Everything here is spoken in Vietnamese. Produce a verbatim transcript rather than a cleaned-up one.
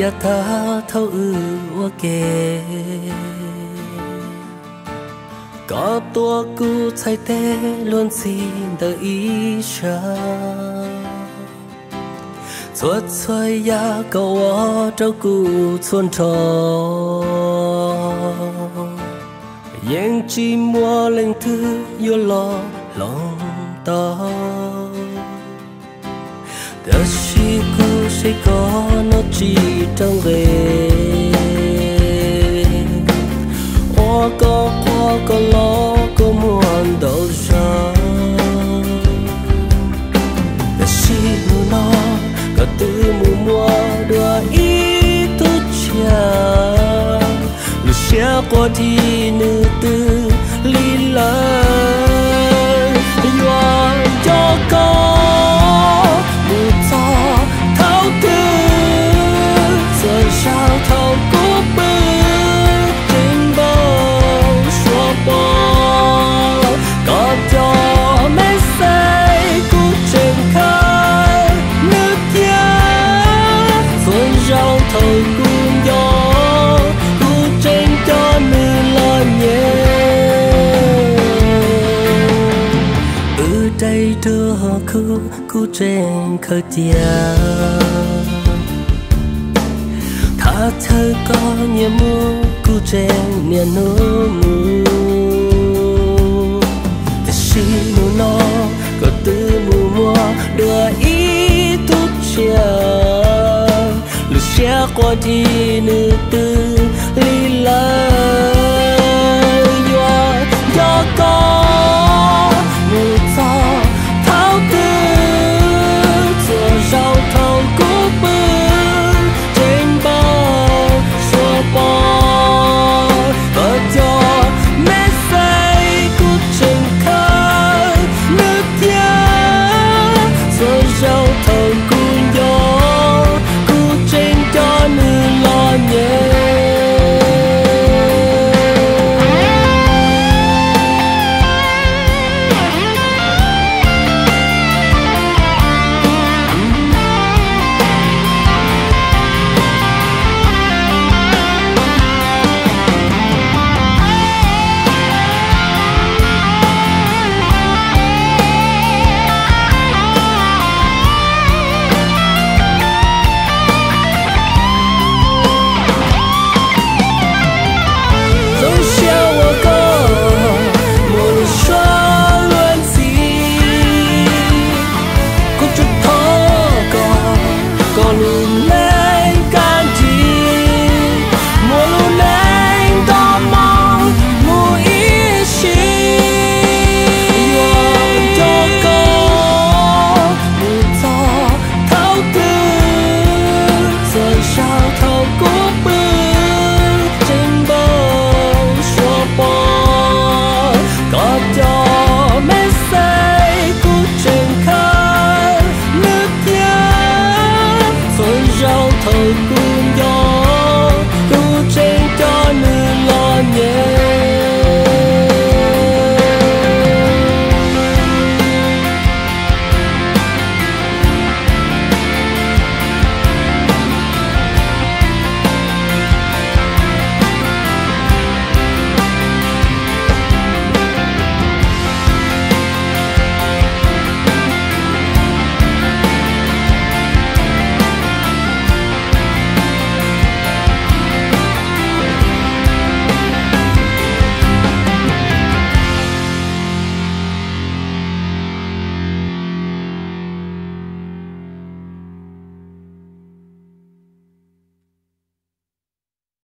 đã thao thâu ư ok có tua cu chạy tê luôn xin đợi ý cha suốt xoay ya cầu ó trâu cu xuân trò yang chi mua lên thứ yo lo lòng ta đã chỉ cu sẽ có nó chỉ trong về hoa có hoa có lo có muốn đâu ra đã chỉ nó có từ mùa mùa đua ý tốt cha lúc xe qua thì nữ tư lý lời hoa cho con một gió thao tư giờ sao thao cố bơ trên bầu xóa bỏ có cho mấy say cũng trên khai nước giá xuân rau thầu cùng gió cũng trên cho nữ lo nhẹ ở đây đưa khu khu trên khơi tia thả thơ có nhẹ mưa khu trên nhẹ nô mưa để xin mù nó có từ mùa mùa đưa ý tốt chia lúc xe qua đi nữ tư lý lời do do có một gió thao tư giờ rau thầu cố bơ trên bầu xóa bỏ có cho mẹ say cút trên khơi nước giá giờ rau thầu cùng gió cút trên cho nữ lo nhẹ thầu cùng gió